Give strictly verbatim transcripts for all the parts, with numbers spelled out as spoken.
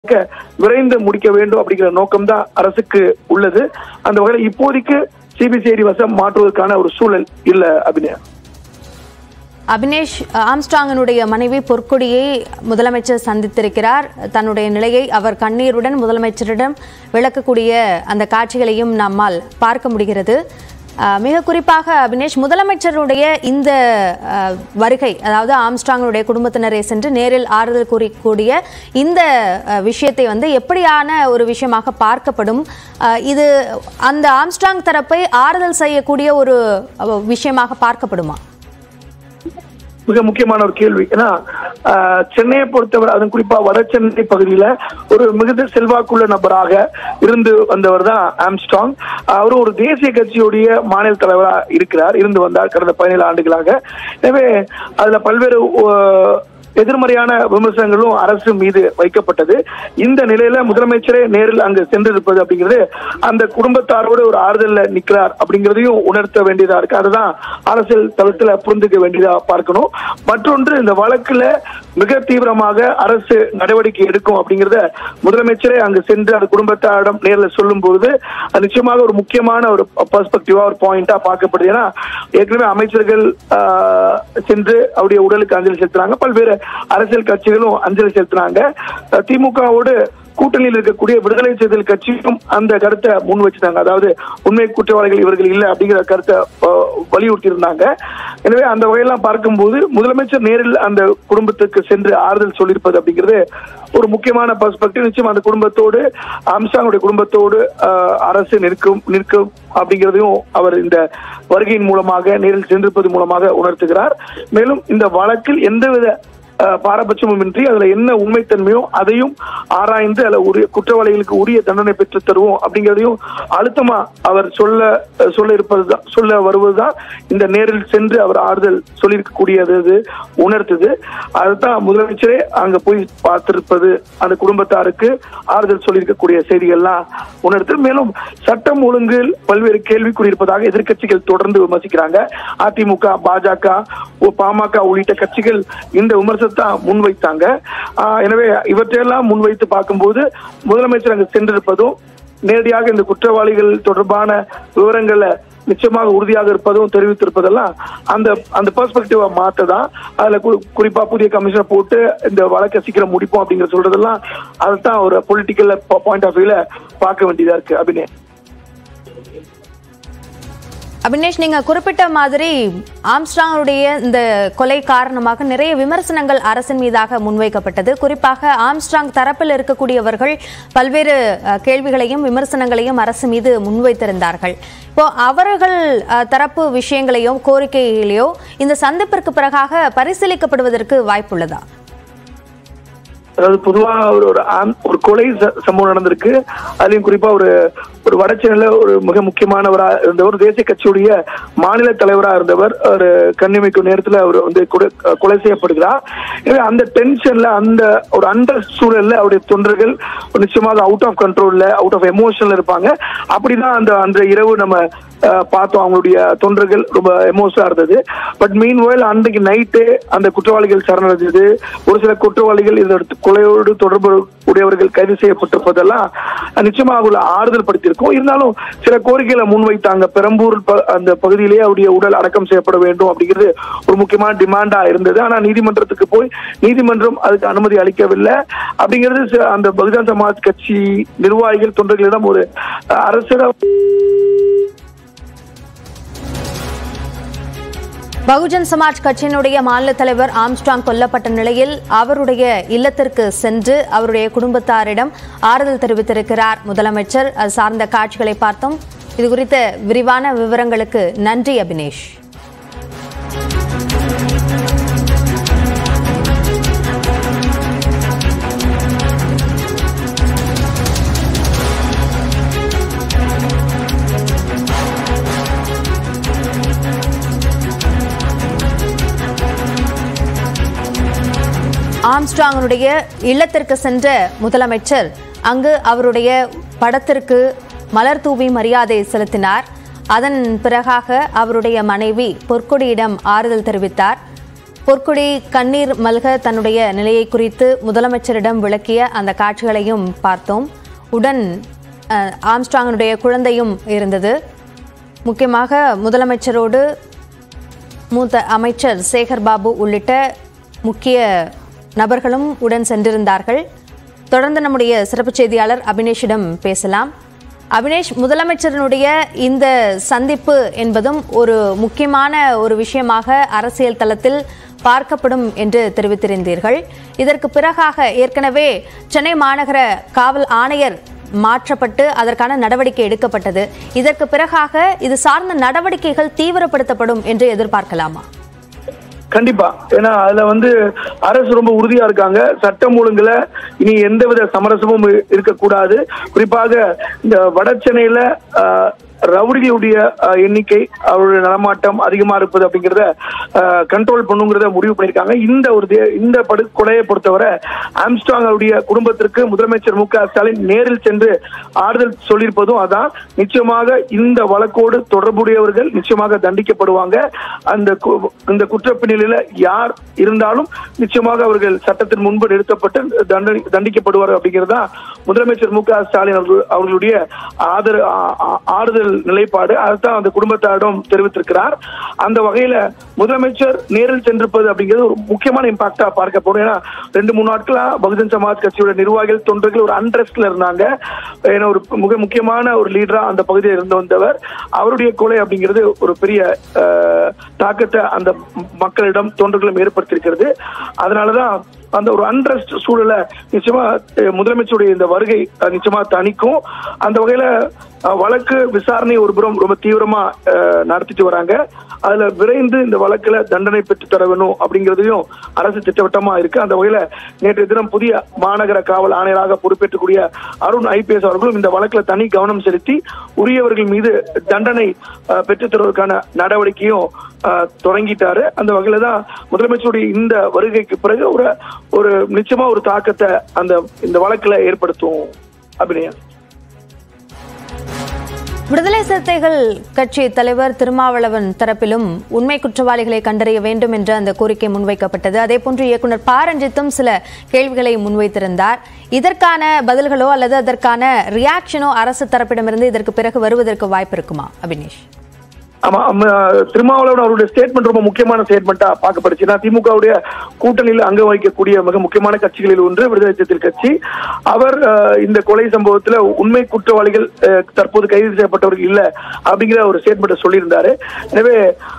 விரைந்து முடிக்க வேண்டும் அப்படிங்கிற நோக்கம் தான் அரசுக்கு உள்ளது. அந்த வகையில் இப்போதைக்கு சிபிசிஐடி வசம் மாற்றுவதற்கான ஒரு சூழல் இல்ல. அபிநயா அபினேஷ் ஆம்ஸ்ட்ராங்கினுடைய மனைவி பொற்கொடியை முதலமைச்சர் சந்தித்திருக்கிறார். தன்னுடைய நிலையை அவர் கண்ணீருடன் முதலமைச்சரிடம் விளக்கக்கூடிய அந்த காட்சிகளையும் நம்மால் பார்க்க முடிகிறது. மிக குறிப்பாக அபினேஷ், முதலமைச்சருடைய இந்த வருகை, அதாவது ஆம்ஸ்ட்ராங்கினுடைய குடும்பத்தினரை சென்று நேரில் ஆறுதல் கூறக்கூடிய இந்த விஷயத்தை வந்து எப்படியான ஒரு விஷயமாக பார்க்கப்படும்? இது அந்த ஆம்ஸ்ட்ராங் தரப்பை ஆறுதல் செய்யக்கூடிய ஒரு விஷயமாக பார்க்கப்படுமா? மிக முக்கியமான ஒரு கேள்வி. ஏன்னா சென்னையை பொறுத்தவரை, அதுவும் குறிப்பா வட சென்னை பகுதியில ஒரு மிகுந்த செல்வாக்குள்ள நபராக இருந்து வந்தவர் தான் ஆம்ஸ்ட்ராங். அவரும் ஒரு தேசிய கட்சியுடைய மாநில தலைவராக இருக்கிறார், இருந்து வந்தார் கடந்த பதினேழு ஆண்டுகளாக. எனவே அதுல பல்வேறு எதிர்மறையான விமர்சனங்களும் அரசு மீது வைக்கப்பட்டது. இந்த நிலையில முதலமைச்சரே நேரில் அங்கு சென்றிருப்பது அப்படிங்கிறது அந்த குடும்பத்தாரோடு ஒரு ஆறுதல்ல நிற்கிறார் அப்படிங்கிறதையும் உணர்த்த வேண்டியதா இருக்கு. அதுதான் அரசியல் தளத்துல புரிந்துக்க வேண்டியதா பார்க்கணும். மற்றொன்று, இந்த வழக்குல மிக தீவிரமாக அரசு நடவடிக்கை எடுக்கும் அப்படிங்கிறத முதலமைச்சரே அங்கு சென்று அந்த குடும்பத்தாரிடம் நேரில் சொல்லும் போது நிச்சயமாக ஒரு முக்கியமான ஒரு பெர்ஸ்பெக்டிவா ஒரு பாயிண்டா பார்க்கப்படுது. ஏன்னா ஏற்கனவே அமைச்சர்கள் சென்று அவருடைய உடலுக்கு அஞ்சலி செலுத்துறாங்க, பல்வேறு அரசியல் கட்சிகளும் அஞ்சலி செலுத்தினாங்க. திமுகவோடு கூட்டணியில் இருக்கக்கூடிய விடுதலை சிறுத்தைகள் கட்சியும் அந்த கருத்தை முன் வச்சிருந்தாங்க. அதாவது உண்மை குற்றவாளிகள் இவர்கள் இல்லை அப்படிங்கிற கருத்தை வலியுறுத்தி இருந்தாங்க. எனவே அந்த வகையெல்லாம் பார்க்கும்போது முதலமைச்சர் நேரில் அந்த குடும்பத்துக்கு சென்று ஆறுதல் சொல்லியிருப்பது அப்படிங்கிறது ஒரு முக்கியமான பெர்ஸ்பெக்டிவ். நிச்சயம் அந்த குடும்பத்தோடு, ஆம்ஸ்ட்ராங்குடைய குடும்பத்தோடு அரசு நிற்கும் நிற்கும் அப்படிங்கிறதையும் அவர் இந்த வருகையின் மூலமாக, நேரில் சென்றிருப்பது மூலமாக உணர்த்துகிறார். மேலும் இந்த வழக்கில் எந்தவித பாரபட்சமும் இன்றி அதுல என்ன உண்மைத்தன்மையோ அதையும் ஆராய்ந்து அதுல உரிய குற்றவாளிகளுக்கு உரிய தண்டனை பெற்று தருவோம் அப்படிங்கிறதையும் அழுத்தமா அவர் சொல்ல சொல்ல இருப்பதுதான் சொல்ல வருவதுதான் இந்த நேரில் சென்று அவர் ஆறுதல் சொல்லியிருக்கக்கூடியது உணர்த்துது. அதுதான் முதலமைச்சரே அங்க போய் பார்த்திருப்பது அந்த குடும்பத்தாருக்கு ஆறுதல் சொல்லியிருக்கக்கூடிய செய்திகள்லாம் உணர்த்து. மேலும் சட்டம் ஒழுங்கில் பல்வேறு கேள்விக்குறி இருப்பதாக எதிர்கட்சிகள் தொடர்ந்து விமர்சிக்கிறாங்க. அதிமுக, பாஜக, பாமக உள்ளிட்ட கட்சிகள் இந்த விமர்சனம் முன்வைத்தாங்க. எனவே இவற்றையெல்லாம் முன்வைத்து பார்க்கும்போது முதலமைச்சர் அங்கு சென்றிருப்பதும், நேரடியாக இந்த குற்றவாளிகள் தொடர்பான விவரங்களை நிச்சயமாக உறுதியாக இருப்பதும் தெரிவித்திருப்பதெல்லாம் அந்த அந்த பெர்ஸ்பெக்டிவா மாற்றதான். அதுல குறிப்பா புதிய கமிஷனை போட்டு இந்த வழக்கை சீக்கிரம் முடிப்போம் அப்படிங்கிற சொல்றதெல்லாம் அதுதான் ஒரு பொலிட்டிக்கல் பாயிண்ட் ஆஃப் வியூல பார்க்க வேண்டியதா இருக்கு. அபிநய அபினேஷ், நீங்க குறிப்பிட்ட மாதிரி ஆம்ஸ்ட்ராங்குடைய இந்த கொலை காரணமாக நிறைய விமர்சனங்கள் அரசின் மீதாக முன்வைக்கப்பட்டது. குறிப்பாக ஆம்ஸ்ட்ராங் தரப்பில் இருக்கக்கூடியவர்கள் பல்வேறு கேள்விகளையும் விமர்சனங்களையும் அரசு மீது முன்வைத்திருந்தார்கள். இப்போ அவர்கள் தரப்பு விஷயங்களையோ கோரிக்கைகளையோ இந்த சந்திப்பிற்கு பிறகாக பரிசீலிக்கப்படுவதற்கு வாய்ப்புள்ளதா? அதாவது பொதுவா ஒரு ஒரு கொலை சம்பவம் நடந்திருக்கு. அதுலயும் குறிப்பா ஒரு ஒரு வட சென்னையில ஒரு மிக முக்கியமானவராக இருந்தவர், தேசிய கட்சியுடைய மாநில தலைவராக இருந்தவர், ஒரு கண்ணிமைக்கும் நேரத்துல அவர் வந்து கொலை செய்யப்படுகிறார். எனவே அந்த டென்ஷன்ல, அந்த ஒரு அண்டர் சூழல்ல அவருடைய தொண்டர்கள் நிச்சயமாக அவுட் ஆஃப் கண்ட்ரோல்ல, அவுட் ஆஃப் எமோஷன்ல இருப்பாங்க. அப்படிதான் அந்த அந்த இரவு நம்ம பார்த்தோம். அவங்களுடைய தொண்டர்கள் ரொம்ப எமோஷனா இருந்தது. பட் மீன் வயல் அன்றைக்கு நைட்டு அந்த குற்றவாளிகள் சரணடைந்தது. ஒரு சில குற்றவாளிகள் இந்த கொலையோடு தொடர்பு உடையவர்கள் கைது செய்யப்பட்டிருப்பதெல்லாம் நிச்சயமாக உள்ள ஆறுதல் படுத்தியிருக்கும். இருந்தாலும் சில கோரிக்கைகளை முன்வைத்தாங்க. பெரம்பூர் அந்த பகுதியிலேயே அவருடைய உடல் அடக்கம் செய்யப்பட வேண்டும் அப்படிங்கிறது ஒரு முக்கியமான டிமாண்டா இருந்தது. ஆனா நீதிமன்றத்துக்கு போய் நீதிமன்றம் அதுக்கு அனுமதி அளிக்கவில்லை. அப்படிங்கிறது அந்த பகுஜன் சமாஜ் கட்சி நிர்வாகிகள் தொண்டர்களிடம் ஒரு அரசிடம் பகுஜன் சமாஜ் கட்சியினுடைய மாநில தலைவர் ஆம்ஸ்ட்ராங் கொல்லப்பட்ட நிலையில் அவருடைய இல்லத்திற்கு சென்று அவருடைய குடும்பத்தாரிடம் ஆறுதல் தெரிவித்திருக்கிறார் முதலமைச்சர். அது சார்ந்த காட்சிகளை பார்த்தோம். இது குறித்த விரிவான விவரங்களுக்கு நன்றி அபினேஷ். ஆம்ஸ்ட்ராங்குடைய இல்லத்திற்கு சென்ற முதலமைச்சர் அங்கு அவருடைய படத்திற்கு மலர் தூவி மரியாதை செலுத்தினார். அதன் பிறகாக அவருடைய மனைவி பொற்கொடியிடம் ஆறுதல் தெரிவித்தார். பொற்கொடி கண்ணீர் மல்க தன்னுடைய நிலையை குறித்து முதலமைச்சரிடம் விளக்கிய அந்த காட்சிகளையும் பார்த்தோம். உடன் ஆம்ஸ்ட்ராங்கினுடைய குழந்தையும் இருந்தது. முக்கியமாக முதலமைச்சரோடு மூத்த அமைச்சர் சேகர் பாபு உள்ளிட்ட முக்கிய நபர்களும் உடன் சென்றிருந்தார்கள். தொடர்ந்து நம்முடைய சிறப்பு செய்தியாளர் அபினேஷிடம் பேசலாம். அபினேஷ், முதலமைச்சரினுடைய இந்த சந்திப்பு என்பதும் ஒரு முக்கியமான ஒரு விஷயமாக அரசியல் தளத்தில் பார்க்கப்படும் என்று தெரிவித்திருந்தீர்கள். இதற்கு பிறகாக ஏற்கனவே சென்னை மாநகர காவல் ஆணையர் மாற்றப்பட்டு அதற்கான நடவடிக்கை எடுக்கப்பட்டது. இதற்கு பிறகாக இது சார்ந்த நடவடிக்கைகள் தீவிரப்படுத்தப்படும் என்று எதிர்பார்க்கலாமா? கண்டிப்பா. ஏன்னா அதுல வந்து அரசு ரொம்ப உறுதியா இருக்காங்க. சட்டம் ஒழுங்குல இனி எந்தவித சமரசமும் இருக்கக்கூடாது. குறிப்பாக இந்த வட சென்னையில ரவுடிகளுடைய எண்ணிக்கை, அவருடைய நடமாட்டம் அதிகமா இருப்பது அப்படிங்கிறத கண்ட்ரோல் பண்ணுங்கிறத முடிவு பண்ணியிருக்காங்க. இந்த ஒரு இந்த படுகொலையை பொறுத்தவரை ஆம்ஸ்ட்ராங் அவருடைய குடும்பத்திற்கு முதலமைச்சர் மு க ஸ்டாலின் நேரில் சென்று ஆறுதல் சொல்லியிருப்பதும் அதான். நிச்சயமாக இந்த வழக்கோடு தொடர்புடையவர்கள் நிச்சயமாக தண்டிக்கப்படுவாங்க. அந்த இந்த குற்றப்பின்னணியில யார் இருந்தாலும் நிச்சயமாக அவர்கள் சட்டத்தின் முன்பு நிறுத்தப்பட்டு தண்டனை தண்டிக்கப்படுவார் அப்படிங்கிறதா முதலமைச்சர் மு க ஸ்டாலின் அவர்களுடைய ஆதரவு ஆறுதல் நிலைப்பாடு. அதுதான் அந்த குடும்பத்தாரிடம் தெரிவித்திருக்கிறார். அந்த வகையில முதலமைச்சர் நேரில் சென்றிருப்பது அப்படிங்கிறது ஒரு முக்கியமான இம்பாக்டா பார்க்கப்படும். ஏன்னா ரெண்டு மூணு நாட்களா பகுஜன் சமாஜ் கட்சியோட நிர்வாகிகள் தொண்டர்கள் ஒரு அன்ரெஸ்ட்ல இருந்தாங்க. ஏன்னா ஒரு மிக முக்கியமான ஒரு லீடரா அந்த பகுதியில் இருந்து வந்தவர். அவருடைய கொலை அப்படிங்கிறது ஒரு பெரிய தாக்கத்தை அந்த மக்களிடம் தொண்டர்களும் ஏற்படுத்தியிருக்கிறது. அதனாலதான் அந்த ஒரு அன்ரெஸ்ட் சூழலை நிச்சயமா முதலமைச்சருடைய இந்த வருகை நிச்சயமா தணிக்கும். அந்த வகையில வழக்கு விசாரணை ஒரு புறம் ரொம்ப தீவிரமா நடத்திட்டு வராங்க. அதுல விரைந்து இந்த வழக்குல தண்டனை பெற்று தர வேணும் அப்படிங்கிறதையும் அரசு திட்டவட்டமா இருக்கு. அந்த வகையில நேற்றைய தினம் புதிய மாநகர காவல் ஆணையராக பொறுப்பேற்றக்கூடிய அருண் ஐபிஎஸ் அவர்களும் இந்த வழக்குல தனி கவனம் செலுத்தி உரியவர்கள் மீது தண்டனை பெற்றுத் தருவதற்கான நடவடிக்கையும் தொடங்கிட்டாரு. அந்த வகையில தான் முதலமைச்சருடைய இந்த வருகைக்கு பிறகு ஒரு ஒரு நிச்சயமா ஒரு தாக்கத்தை அந்த இந்த வழக்குல ஏற்படுத்தும். அபிநயா, விடுதலை சிறுத்தைகள் கட்சி தலைவர் திருமாவளவன் தரப்பிலும் உண்மை குற்றவாளிகளை கண்டறிய வேண்டும் என்ற அந்த கோரிக்கை முன்வைக்கப்பட்டது. அதேபோன்று இயக்குநர் ப ரஞ்சித்தும் சில கேள்விகளை முன்வைத்திருந்தார். இதற்கான பதில்களோ அல்லது அதற்கான ரியாக்ஷனோ அரசு தரப்பிடமிருந்து இதற்கு பிறகு வருவதற்கு வாய்ப்பு இருக்குமா அபினேஷ்? ஆமா, திருமாவளவன் அவருடைய ஸ்டேட்மெண்ட் ரொம்ப முக்கியமான ஸ்டேட்மெண்டா பார்க்கப்படுச்சு. திமுகவுடைய கூட்டணியில் அங்க வகிக்கக்கூடிய மிக முக்கியமான கட்சிகளில் ஒன்று விடுதலை சிறுத்தைகள் கட்சி. அவர் இந்த கொலை சம்பவத்துல உண்மை குற்றவாளிகள் தற்போது கைது செய்யப்பட்டவர்கள் இல்ல அப்படிங்கிற ஒரு ஸ்டேட்மெண்ட் சொல்லியிருந்தாரு. எனவே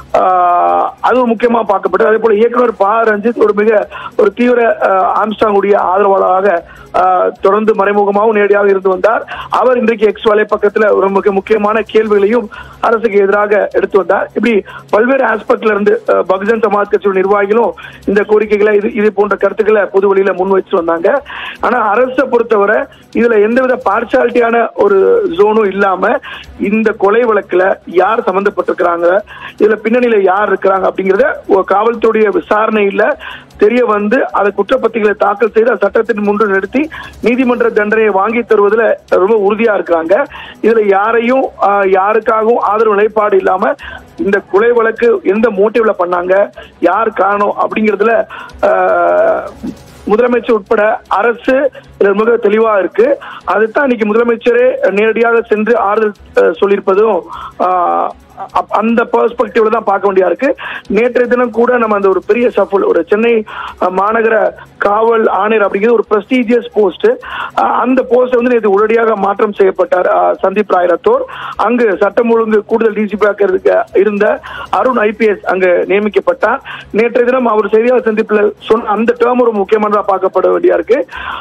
அது முக்கியமா பார்க்கப்பட்டது. அதே போல இயக்குனர் ப ரஞ்சித் ஒரு மிக ஒரு தீவிர ஆம்ஸ்ட்ராங்குடைய ஆதரவாளராக தொடர்ந்து மறைமுகமாகவும் நேரடியாக இருந்து வந்தார். அவர் இன்றைக்கு எக்ஸ் வலை பக்கத்துல ஒரு மிக முக்கியமான கேள்விகளையும் அரசுக்கு எதிராக எடுத்து வந்தார். இப்படி பல்வேறு ஆஸ்பெக்ட்ல இருந்து பகுஜன் சமாஜ் கட்சியோட நிர்வாகிகளும் இந்த கோரிக்கைகளை இது இது போன்ற கருத்துக்களை பொது வழியில முன் வச்சு வந்தாங்க. ஆனா அரசை பொறுத்தவரை இதுல எந்தவித பார்ஷாலிட்டியான ஒரு ஜோனும் இல்லாம இந்த கொலை வழக்குல யார் சம்பந்தப்பட்டிருக்கிறாங்க, இதுல பின்னணியில யார் இருக்கிறாங்க அப்படிங்கறத காவல்துறைய விசாரணையில தெரிய வந்து அதை குற்றப்பத்திரிகளை தாக்கல் செய்து சட்டத்தின் முன்பு நிறுத்தி நீதிமன்ற தண்டனையை வாங்கி தருவதில் ரொம்ப உறுதியா இருக்காங்க. இதுல யாரையும் யாருக்காகவும் ஆதரவு நிலைப்பாடு இல்லாம இந்த கொலை வழக்கு எந்த மோட்டிவ்ல பண்ணாங்க, யார் காரணம் அப்படிங்கிறதுல முதலமைச்சர் உட்பட அரசு மிக தெளிவா இருக்கு. அதுதான் இன்னைக்கு முதலமைச்சரே நேரடியாக சென்று ஆறுதல் சொல்லியிருப்பதும் அந்த பெர்ஸ்பெக்டிவ்ல தான் பார்க்க வேண்டியா இருக்கு. நேற்றைய தினம் கூட நம்ம அந்த ஒரு பெரிய சஃபல் ஒரு சென்னை மாநகர காவல் ஆணையர் அப்படிங்கிறது ஒரு பிரஸ்டீஜியஸ் போஸ்ட். அந்த போஸ்ட் வந்து நேற்று உடனடியாக மாற்றம் செய்யப்பட்டார் சந்தீப் ராய் ரத்தோர். அங்கு சட்டம் ஒழுங்கு கூடுதல் டிஜிபியாக இருந்த அருண் ஐபிஎஸ் அங்கு நியமிக்கப்பட்டார். நேற்றைய தினம் அவர் செய்தியாளர் சந்திப்பில் சொன்ன அந்த டேர்ம் ஒரு முக்கியமானதா பார்க்கப்பட வேண்டியா இருக்கு.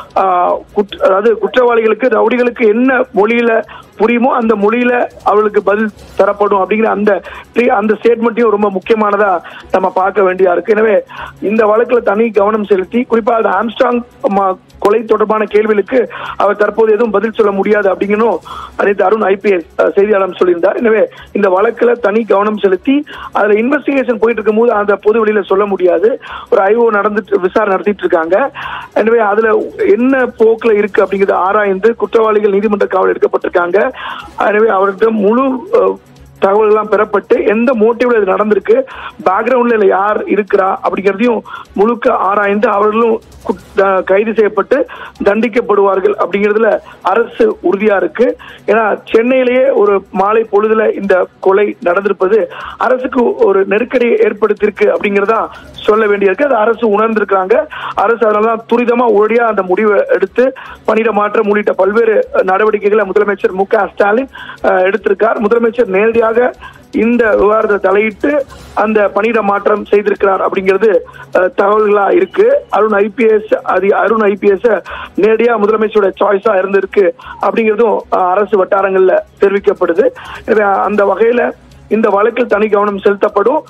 அதாவது குற்றவாளிகளுக்கு ரவுடிகளுக்கு என்ன மொழியில புரியுமோ அந்த மொழியில அவர்களுக்கு பதில் தரப்படும் அப்படிங்கிற அந்த அந்த ஸ்டேட்மெண்ட்டையும் ரொம்ப முக்கியமானதா நம்ம பார்க்க வேண்டியா இருக்கு. எனவே இந்த வழக்குல தனி கவனம் செலுத்தி குறிப்பாக ஆம்ஸ்ட்ராங் கொலை தொடர்பான கேள்விகளுக்கு அவர் தற்போது எதுவும் பதில் சொல்ல முடியாது அப்படிங்கணும் அனைத்து அருண் ஐபிஎஸ் செய்தியாளர் சொல்லியிருந்தார். எனவே இந்த வழக்குல தனி கவனம் செலுத்தி அதுல இன்வெஸ்டிகேஷன் போயிட்டு இருக்கும் போது அந்த பொது வெளியில சொல்ல முடியாது. ஒரு ஐஓ நடந்துட்டு விசாரணை நடத்திட்டு இருக்காங்க. எனவே அதுல என்ன போக்குல இருக்கு அப்படிங்கறத ஆராய்ந்து குற்றவாளிகள் நீதிமன்ற காவல் எடுக்கப்பட்டிருக்காங்க. எனவே அவர்கிட்ட முழு தகவல்கள்லாம் பெறப்பட்டு எந்த மோட்டிவ்ல இது நடந்திருக்கு, பேக்ரவுண்ட்ல யார் இருக்கிறா அப்படிங்கிறதையும் முழுக்க ஆராய்ந்து அவர்களும் கைது செய்யப்பட்டு தண்டிக்கப்படுவார்கள் அப்படிங்கிறதுல அரசு உறுதியா இருக்கு. ஏன்னா சென்னையிலேயே ஒரு மாலை பொழுதுல இந்த கொலை நடந்திருப்பது அரசுக்கு ஒரு நெருக்கடியை ஏற்படுத்தியிருக்கு அப்படிங்கிறதா சொல்ல வேண்டியிருக்கு. அது அரசு உணர்ந்திருக்காங்க. அரசு அதனாலதான் துரிதமா உடனடியா அந்த முடிவை எடுத்து பணியிட மாற்றம் உள்ளிட்ட பல்வேறு நடவடிக்கைகளை முதலமைச்சர் மு க ஸ்டாலின் எடுத்திருக்கார். முதலமைச்சர் நேரடியாக இந்த விவகாரத்தை தலையிட்டு அந்த பணியிட மாற்றம் செய்திருக்கிறார் அப்படிங்கிறது தகவல்களா இருக்கு. அருண் ஐபிஎஸ் அது அருண் ஐபிஎஸ் நேரடியா முதலமைச்சரோட சாய்ஸா இருந்திருக்கு அப்படிங்கிறதும் அரசு வட்டாரங்கள்ல தெரிவிக்கப்படுது. அந்த வகையில இந்த வழக்கில் தனி கவனம் செலுத்தப்படும்.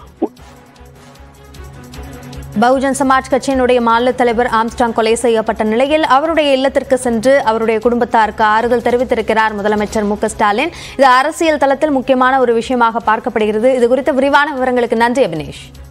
பகுஜன் சமாஜ் கட்சியினுடைய மாநில தலைவர் ஆம்ஸ்ட்ராங் கொலை செய்யப்பட்ட நிலையில் அவருடைய இல்லத்திற்கு சென்று அவருடைய குடும்பத்தாருக்கு ஆறுதல் தெரிவித்திருக்கிறார் முதலமைச்சர் மு க ஸ்டாலின். இது அரசியல் தளத்தில் முக்கியமான ஒரு விஷயமாக பார்க்கப்படுகிறது. இது குறித்த விரிவான விவரங்களுக்கு நன்றி அபினேஷ்.